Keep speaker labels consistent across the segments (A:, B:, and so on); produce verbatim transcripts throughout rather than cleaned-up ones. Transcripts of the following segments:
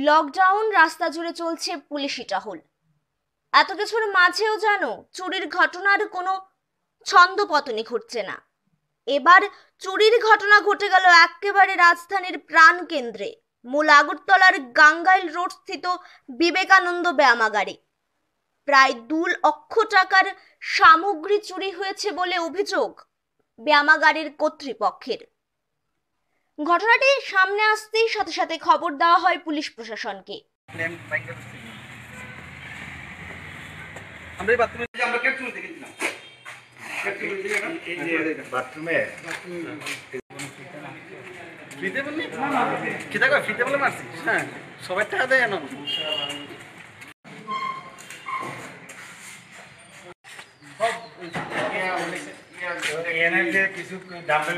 A: Lockdown, রাস্তা জুড়ে চলছে পুলিশি টহল। এত কিছুর মাঝেও জানো চুরির ঘটনার কোনো ছন্দপতনই ঘটছে না। এবার চুরির ঘটনা ঘটে গেল একেবারে রাজধানীর প্রাণ কেন্দ্রে, মূল আগরতলার গাঙ্গাইল রোড স্থিত বিবেকানন্দ ব্যায়ামাগারে। প্রায় দু লক্ষ টাকার সামগ্রী চুরি হয়েছে বলে অভিযোগ ব্যায়ামাগারের কর্তৃপক্ষের। ঘটনাটি সামনে আসতেই সাথে সাথে খবর দেওয়া হয় পুলিশ প্রশাসনকে।
B: আমরা বাথরুমে আমরা ক্যাপসুল দেখেছিলাম এই যে বাথরুমে ফ্রিতে বললি কি দেখো ফ্রিতে বলে মারছি। হ্যাঁ, সবাই টাকা দেয় না। এনে যে কিছু ডাম্বেল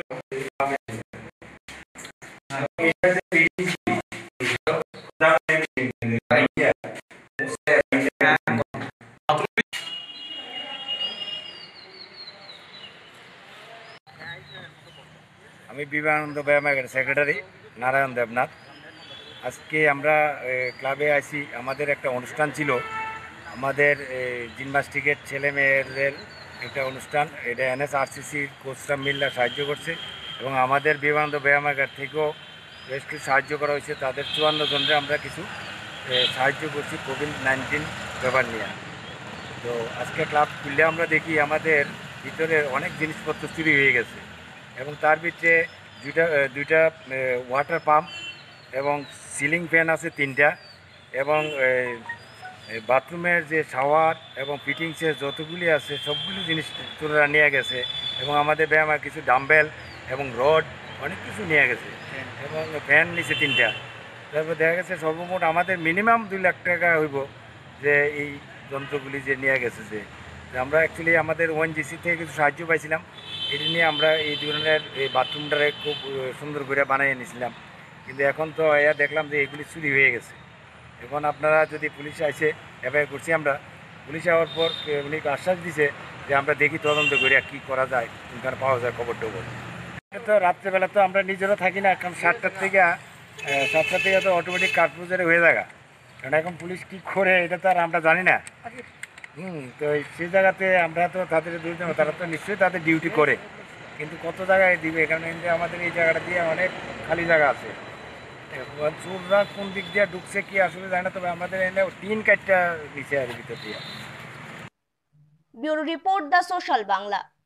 B: আমি বিবেকানন্দ ব্যায়ামাগারের সেক্রেটারি নারায়ণ দেবনাথ। আজকে আমরা ক্লাবে আসি, আমাদের একটা অনুষ্ঠান ছিল, আমাদের জিমনাস্টিকের ছেলে মেয়েদের একটা অনুষ্ঠান। এটা এনএসআরসিসির কোচরা মিলরা সাহায্য করছে এবং আমাদের বিবেকানন্দ ব্যায়ামাগার থেকেও বেশ কিছু সাহায্য করা হয়েছে। তাদের চুয়ান্ন জনরে আমরা কিছু সাহায্য করছি কোভিড নাইন্টিন ব্যাপার নিয়ে। তো আজকে ক্লাব খুললে আমরা দেখি আমাদের ভিতরে অনেক জিনিসপত্র চুরি হয়ে গেছে এবং তার ভিতরে দুইটা দুইটা ওয়াটার পাম্প এবং সিলিং ফ্যান আছে তিনটা, এবং বাথরুমের যে শাওয়ার এবং ফিটিংসের যতগুলি আছে সবগুলি জিনিস চোরা নিয়ে গেছে এবং আমাদের ব্যায়ামের কিছু ডাম্বেল এবং রড অনেক কিছু নিয়ে গেছে এবং ফ্যান নিচে তিনটা। তারপর দেখা গেছে সর্বমোট আমাদের মিনিমাম দুই লাখ টাকা হইব যে এই যন্ত্রগুলি যে নিয়ে গেছে। যে আমরা অ্যাকচুয়ালি আমাদের ওএনজিসি থেকে কিছু সাহায্য পাইছিলাম, এটি নিয়ে আমরা এই ধরনের এই বাথরুমটারে খুব সুন্দর করে বানিয়ে নিয়েছিলাম। কিন্তু এখন তো এয়া দেখলাম যে এগুলি চুরি হয়ে গেছে। এখন আপনারা যদি পুলিশে আসে এফআইআর করছি আমরা, পুলিশ আসার পর উনি আশ্বাস দিছে যে আমরা দেখি তদন্ত করি কী করা যায়, কোনখানে পাওয়া যায় খবর টবর। তো রাত্রেবেলা তো আমরা নিজেরা থাকি না, কারণ সাতটার থেকে সাতটার থেকে তো অটোমেটিক কার্পুজারে হয়ে যাগা, কারণ এখন পুলিশ কী করে এটা তো আর আমরা জানি না। হুম তো সেই জায়গাতে আমরা তো তাদের দুজন, তারা তো নিশ্চয়ই তাদের ডিউটি করে, কিন্তু কত জায়গায় দিবে, কারণ আমাদের এই জায়গাটা দিয়ে অনেক খালি জায়গা আছে। চোররা কোন দিক দিয়ে ঢুকছে কি আসলে জানে না, তবে আমাদের এনে তিন কাঠটা নিচে আর ভিতর দিয়ে।
A: Bureau report, the social Bangla.